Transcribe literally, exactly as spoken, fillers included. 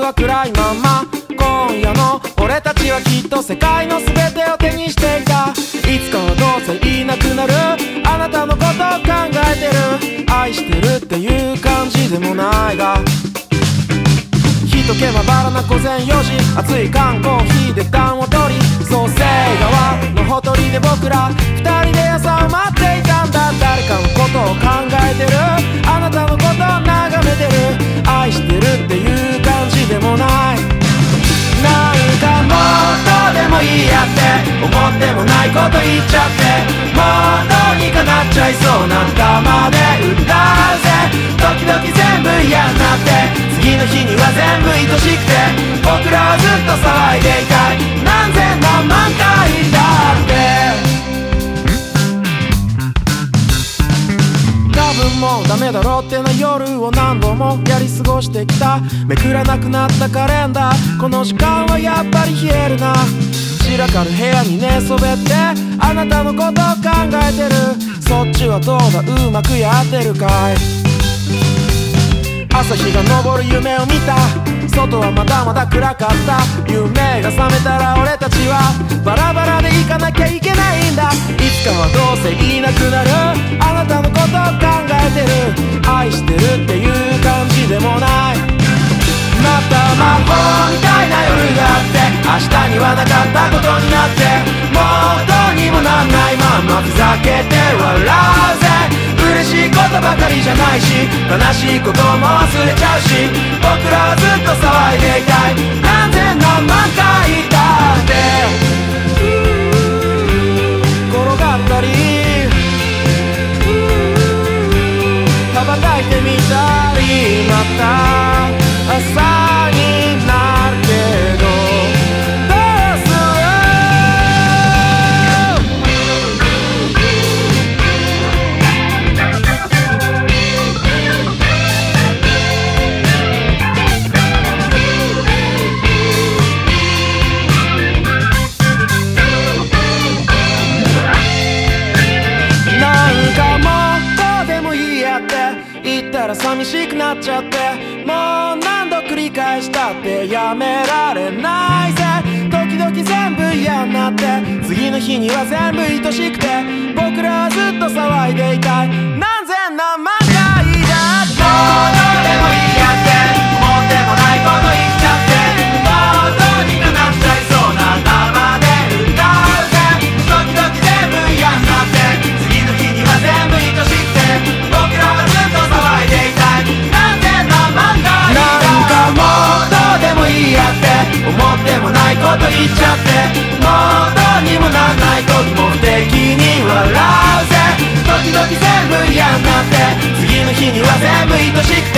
は暗いまま今夜の俺たちはきっと世界の全てを手にしていた。いつかはどうせいなくなるあなたのことを考えてる。愛してるっていう感じでもないが人気まばらな午前よじ熱い缶コーヒーで暖を取り創成川のほとりで僕ら二人で朝を待っていたんだ。誰かのことを考えてるあなたのことを眺めてる。愛してるっていう感じでもないなんかもっとでもいいやって思ってもないこと言っちゃってもうどうにかなっちゃいそうなんだまで歌うぜ時々全部嫌になって次の日には全部愛しくて僕らはずっと騒いでいたい何千何万回だって多分もうダメだろうってな夜を何度もやり過ごしてきた。めくらなくなったカレンダーこの時間はやっぱり冷えるな。散らかる部屋に寝そべってあなたのことを考えてる。そっちはどうだうまくやってるかい。朝日が昇る夢を見た外はまだまだ暗かった夢が覚めたら俺たちはバラバラで行かなきゃいけないんだ。いつかはどうせいなくなるあなたのことを考えてる。愛してるっていう感じでもないまた魔法みたいな夜があって明日にはなかったことになってもうどうにもなんないまんまふざけて笑うぜ。嬉しいことばかりじゃないし悲しいことも忘れちゃうし僕らはずっと騒いでいたい何千何万回だって転がったり羽ばたいてみたりまた朝になるけどどうするなんかもうどうでもいいやって言ったら寂しくなっちゃってもう何度繰り返したってやめられないぜ。時々全部嫌になって次の日には全部愛しくて僕らはずっと騒いでいたい何千何万回だってもうどうでもいいやって思ってもないこと言っちゃってもうどうにかなっちゃいそうな生で歌うぜ時々全部嫌になって次の日には全部愛しくて僕らはずっと騒いでいたい何千何万回なんかもうどうでもいいやって思ってもないこと言っちゃってもうどうにもなんない時も不敵に笑うぜ時々全部嫌になって次の日には全部愛しくて